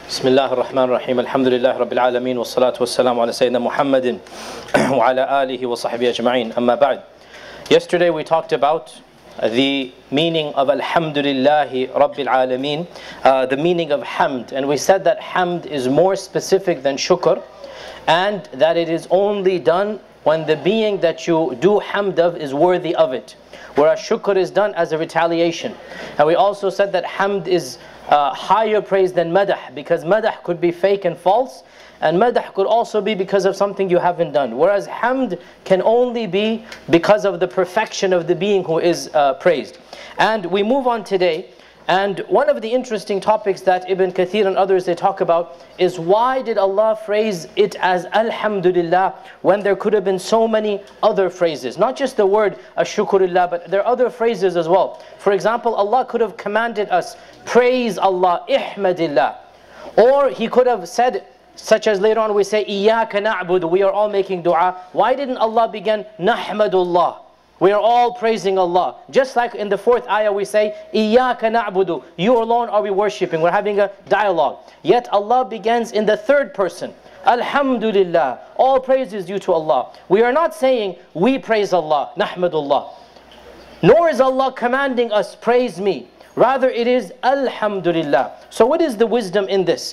بسم الله الرحمن الرحيم الحمد لله رب العالمين والصلاة والسلام على سيدنا محمد وعلى آله وصحبه أجمعين أما بعد. Yesterday we talked about the meaning of Alhamdulillahi Rabbil Alameen, the meaning of Hamd, and we said that Hamd is more specific than Shukr, and that it is only done when the being that you do Hamd of is worthy of it, whereas Shukr is done as a retaliation. And we also said that Hamd is higher praise than Madah, because Madah could be fake and false, and Madah could also be because of something you haven't done, whereas Hamd can only be because of the perfection of the being who is praised. And we move on today, and one of the interesting topics that Ibn Kathir and others they talk about is why did Allah phrase it as Alhamdulillah when there could have been so many other phrases, not just the word Ashkurillah, but there are other phrases as well. For example, Allah could have commanded us, praise Allah, Ihmadillah, or He could have said, such as later on we say Iyaka na'budu, we are all making dua. Why didn't Allah begin Nahmadullah? We are all praising Allah. Just like in the fourth ayah we say Iyaka na'budu, you alone are we worshipping. We're having a dialogue. Yet Allah begins in the third person, Alhamdulillah, all praise is due to Allah. We are not saying we praise Allah, Nahmadullah, nor is Allah commanding us praise me. Rather it is Alhamdulillah. So what is the wisdom in this?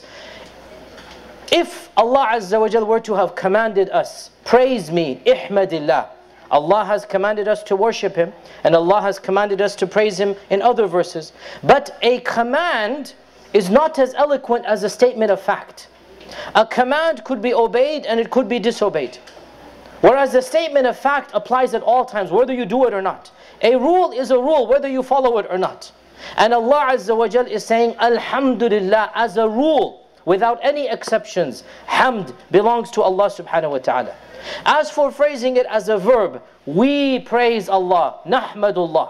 If Allah Azza wa Jal were to have commanded us, praise me, Ihmadillah, Allah has commanded us to worship Him, and Allah has commanded us to praise Him in other verses. But a command is not as eloquent as a statement of fact. A command could be obeyed and it could be disobeyed. Whereas a statement of fact applies at all times, whether you do it or not. A rule is a rule, whether you follow it or not. And Allah Azza wa Jal is saying, Alhamdulillah, as a rule, without any exceptions. Hamd belongs to Allah subhanahu wa ta'ala. As for phrasing it as a verb, we praise Allah, Nahmadullah,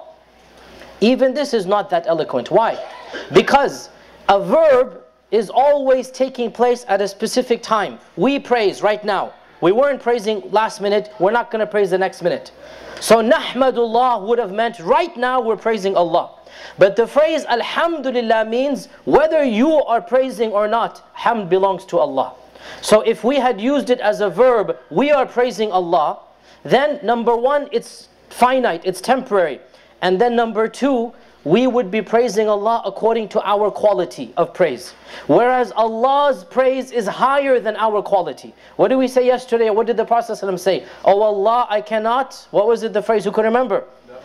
even this is not that eloquent. Why? Because a verb is always taking place at a specific time. We praise right now. We weren't praising last minute, we're not going to praise the next minute. So Nahmadullah would have meant right now we're praising Allah. But the phrase Alhamdulillah means whether you are praising or not, Hamd belongs to Allah. So if we had used it as a verb, we are praising Allah, then number one, it's finite, it's temporary. And then number two, we would be praising Allah according to our quality of praise. Whereas Allah's praise is higher than our quality. What did we say yesterday? What did the Prophet ﷺ say? Oh Allah, I cannot, what was it the phrase, who could remember?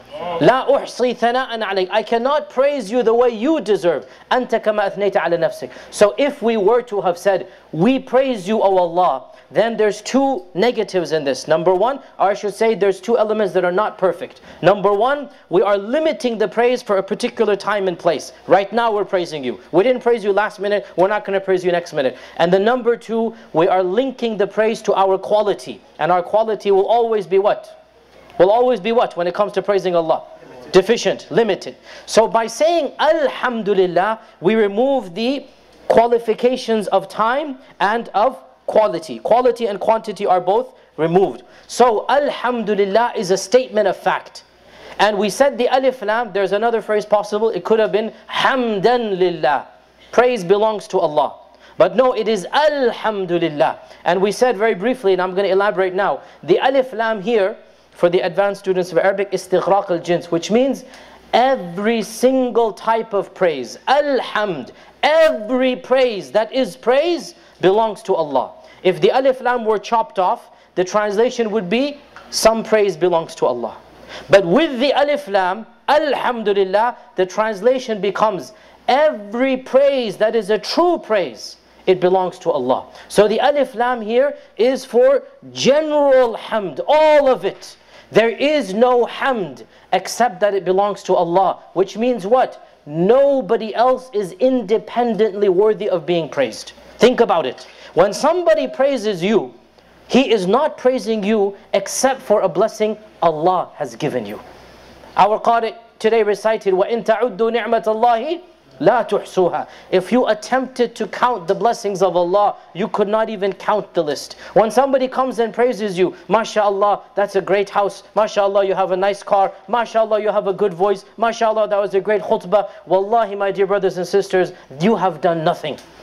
لا أحصي ثناء عليك, I cannot praise you the way you deserve. أنت كما أثنيت على نفسك. So if we were to have said, we praise you, O Allah, then there's two negatives in this. Number one, or I should say there's two elements that are not perfect. Number one, we are limiting the praise for a particular time and place. Right now we're praising you. We didn't praise you last minute, we're not going to praise you next minute. And the number two, we are linking the praise to our quality. And our quality will always be what? Will always be what when it comes to praising Allah? Deficient, limited. So by saying Alhamdulillah, we remove the qualifications of time and of quality. Quality and quantity are both removed. So Alhamdulillah is a statement of fact. And we said the Alif Lam, there's another phrase possible, it could have been Hamdan Lillah. Praise belongs to Allah. But no, it is Alhamdulillah. And we said very briefly, and I'm going to elaborate now, the Alif Lam here, for the advanced students of Arabic, istighraq al-jins, which means every single type of praise. Alhamd, every praise that is praise belongs to Allah. If the Alif Lam were chopped off, the translation would be, some praise belongs to Allah. But with the Alif Lam, Alhamdulillah, the translation becomes, every praise that is a true praise, it belongs to Allah. So the Alif Lam here is for general Hamd, all of it. There is no Hamd except that it belongs to Allah. Which means what? Nobody else is independently worthy of being praised. Think about it. When somebody praises you, he is not praising you except for a blessing Allah has given you. Our Qari today recited, وَإِن تَعُدُّوا نِعْمَةَ اللَّهِ لَا تُحْصُوهَا. If you attempted to count the blessings of Allah, you could not even count the list. When somebody comes and praises you, MashaAllah, that's a great house, MashaAllah, you have a nice car, MashaAllah, you have a good voice, MashaAllah, that was a great khutbah. Wallahi, my dear brothers and sisters, you have done nothing.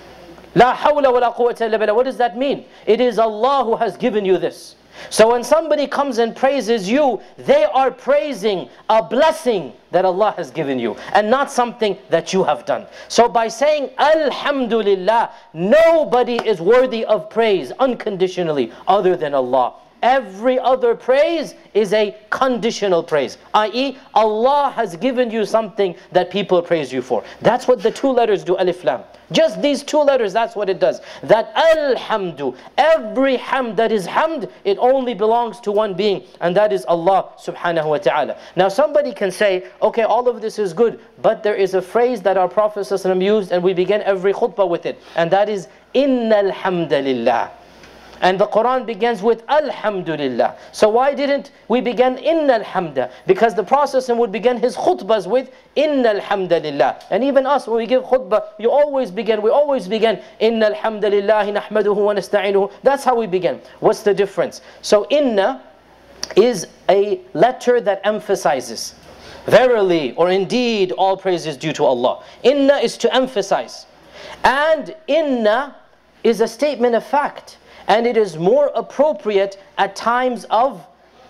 La hawla wa la quwwata illa billah. What does that mean? It is Allah who has given you this. So when somebody comes and praises you, they are praising a blessing that Allah has given you, and not something that you have done. So by saying Alhamdulillah, nobody is worthy of praise unconditionally other than Allah. Every other praise is a conditional praise, i.e. Allah has given you something that people praise you for. That's what the two letters do, alif lam. Just these two letters, that's what it does. That alhamdu, every hamd that is hamd, it only belongs to one being, and that is Allah subhanahu wa ta'ala. Now somebody can say, okay, all of this is good, but there is a phrase that our Prophet ﷺ used, and we begin every khutbah with it, and that is Innal hamdalillah. And the Quran begins with Alhamdulillah. So why didn't we begin Innal hamda? Because the Prophet would begin his khutbahs with Innal hamdalillah. And even us, when we give khutbah, we always begin Innal hamdalillahi nahmaduhu wa nasta'inuhu. That's how we begin. What's the difference? So Inna is a letter that emphasizes. Verily, or indeed, all praise is due to Allah. Inna is to emphasize. And Inna is a statement of fact. And it is more appropriate at times of,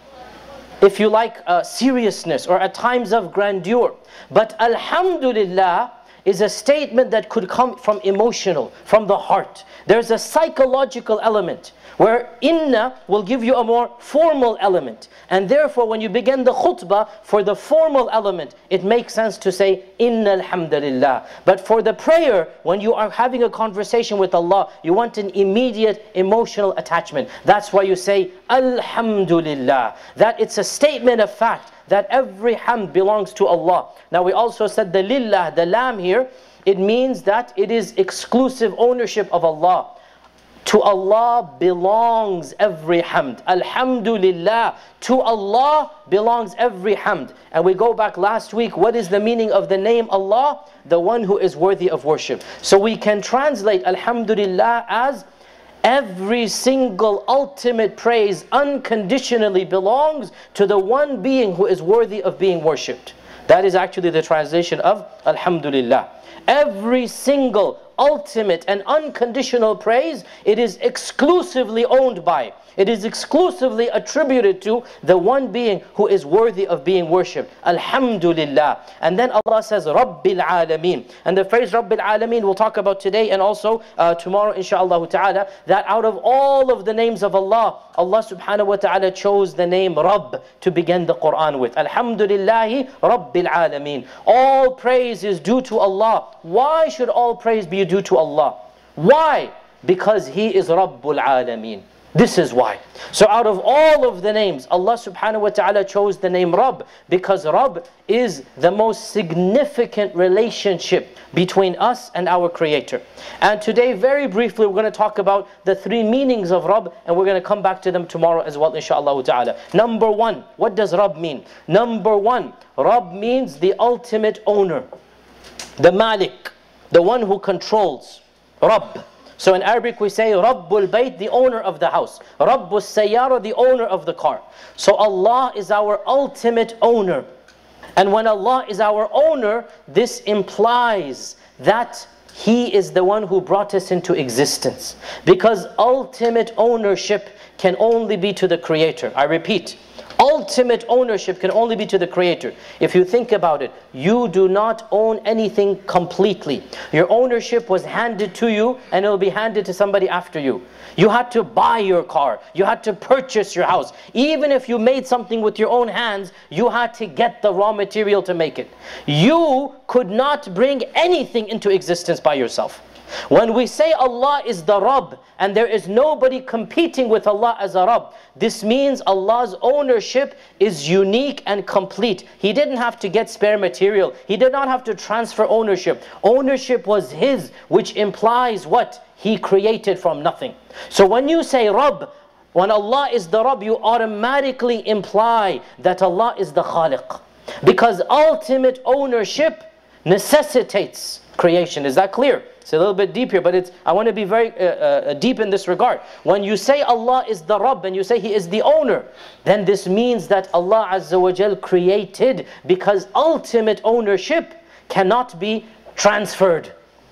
if you like, seriousness, or at times of grandeur. But Alhamdulillah is a statement that could come from emotional, from the heart. There's a psychological element where Inna will give you a more formal element. And therefore when you begin the khutbah for the formal element, it makes sense to say Inna alhamdulillah. But for the prayer, when you are having a conversation with Allah, you want an immediate emotional attachment. That's why you say Alhamdulillah. That it's a statement of fact that every hamd belongs to Allah. Now we also said the lillah, the lam here, it means that it is exclusive ownership of Allah. To Allah belongs every hamd. Alhamdulillah. To Allah belongs every hamd. And we go back last week, what is the meaning of the name Allah? The one who is worthy of worship. So we can translate Alhamdulillah as every single ultimate praise unconditionally belongs to the one being who is worthy of being worshipped. That is actually the translation of Alhamdulillah. Every single ultimate and unconditional praise, it is exclusively owned by, it is exclusively attributed to the one being who is worthy of being worshipped. Alhamdulillah. And then Allah says Rabbil Alameen. And the phrase Rabbil Alameen we'll talk about today and also tomorrow inshaAllah ta'ala, that out of all of the names of Allah, Allah subhanahu wa ta'ala chose the name Rabb to begin the Quran with. Alhamdulillahi Rabbil Alameen. All praise is due to Allah. Why should all praise be due to Allah? Why? Because He is Rabbul Alameen. This is why. So out of all of the names, Allah subhanahu wa ta'ala chose the name Rabb, because Rabb is the most significant relationship between us and our Creator. And today, very briefly, we're going to talk about the three meanings of Rabb, and we're going to come back to them tomorrow as well, inshaAllah ta'ala. Number one, what does Rabb mean? Number one, Rabb means the ultimate owner, the Malik, the one who controls. Rabb. So in Arabic we say Rabbul Bayt, the owner of the house. Rabbus Sayyara, the owner of the car. So Allah is our ultimate owner. And when Allah is our owner, this implies that He is the one who brought us into existence. Because ultimate ownership can only be to the Creator. I repeat, ultimate ownership can only be to the Creator. If you think about it, you do not own anything completely. Your ownership was handed to you and it will be handed to somebody after you. You had to buy your car. You had to purchase your house. Even if you made something with your own hands, you had to get the raw material to make it. You could not bring anything into existence by yourself. When we say Allah is the Rabb and there is nobody competing with Allah as a Rabb, this means Allah's ownership is unique and complete. He didn't have to get spare material. He did not have to transfer ownership. Ownership was His, which implies what? He created from nothing. So when you say Rabb, when Allah is the Rabb, you automatically imply that Allah is the Khaliq. Because ultimate ownership necessitates creation. Is that clear? It's a little bit deep here, but I want to be very deep in this regard. When you say Allah is the Rabb and you say He is the owner, then this means that Allah Azza wa Jal created, because ultimate ownership cannot be transferred.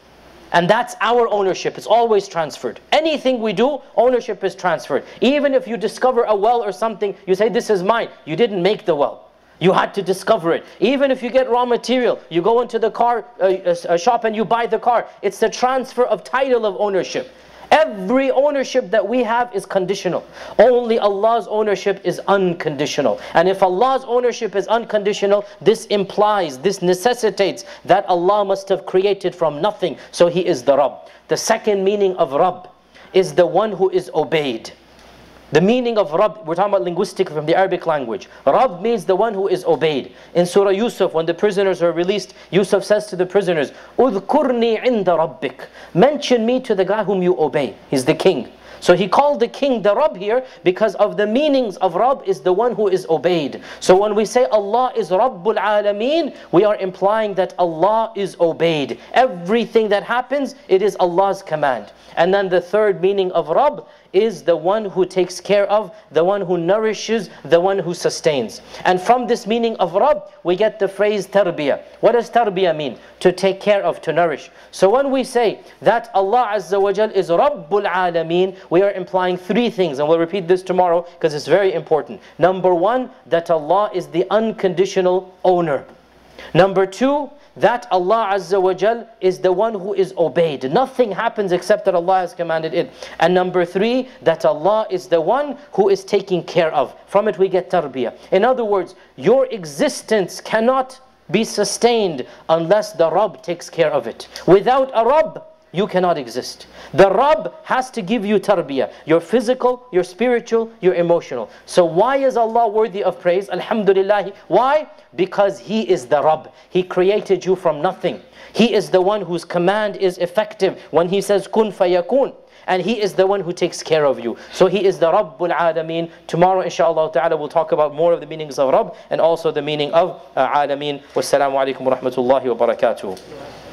And that's our ownership. It's always transferred. Anything we do, ownership is transferred. Even if you discover a well or something, you say, this is mine. You didn't make the well. You had to discover it. Even if you get raw material, you go into the car shop and you buy the car. It's the transfer of title of ownership. Every ownership that we have is conditional. Only Allah's ownership is unconditional. And if Allah's ownership is unconditional, this implies, this necessitates that Allah must have created from nothing. So He is the Rabb. The second meaning of Rabb is the one who is obeyed. The meaning of Rabb, we're talking about linguistic from the Arabic language. Rabb means the one who is obeyed. In Surah Yusuf, when the prisoners are released, Yusuf says to the prisoners, "Udhkurni inda rabbik." Mention me to the guy whom you obey. He's the king. So he called the king the Rabb here because of the meanings of Rabb is the one who is obeyed. So when we say Allah is Rabbul Alameen, we are implying that Allah is obeyed. Everything that happens, it is Allah's command. And then the third meaning of Rabb is the one who takes care of, the one who nourishes, the one who sustains. And from this meaning of Rabb, we get the phrase tarbiyah. What does tarbiyah mean? To take care of, to nourish. So when we say that Allah Azza wa Jal is Rabbul Alameen, we are implying three things, and we'll repeat this tomorrow because it's very important. Number one, that Allah is the unconditional owner. Number two, that Allah Azza wa Jal is the one who is obeyed. Nothing happens except that Allah has commanded it. And number three, that Allah is the one who is taking care of. From it we get tarbiyah. In other words, your existence cannot be sustained unless the Rabb takes care of it. Without a Rabb, you cannot exist. The Rabb has to give you tarbiyah. Your physical, your spiritual, your emotional. So why is Allah worthy of praise? Alhamdulillah. Why? Because He is the Rabb. He created you from nothing. He is the one whose command is effective when He says kun fayakun. And He is the one who takes care of you. So He is the Rabbul Alameen. Tomorrow inshallah ta'ala we'll talk about more of the meanings of Rabb and also the meaning of Alameen. Wassalamu alaikum wa rahmatullahi wa barakatuh.